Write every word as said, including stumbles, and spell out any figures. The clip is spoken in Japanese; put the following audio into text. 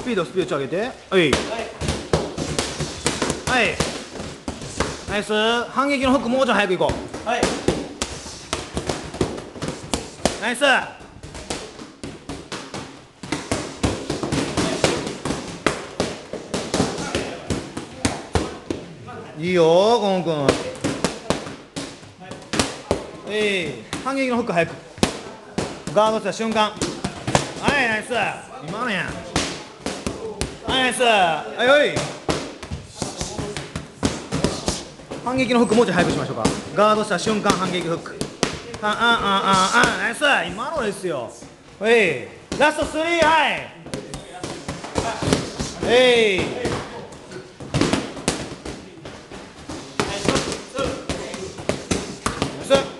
ピードスピードちょっと上げて。はいはい、ナイス。反撃のフックもうちょい早くいこう。はい、ナイス。いいよゴン君。えい、反撃のフック早く。ガードした瞬間。はい、ナイス。今のやん。はい、ナイス。はいはい、反撃のフックもうちょい早くしましょうか。ガードした瞬間反撃フック。あああああ、ナイス。今のですよ。はい、ラストスリー。はい、えい、ナイス。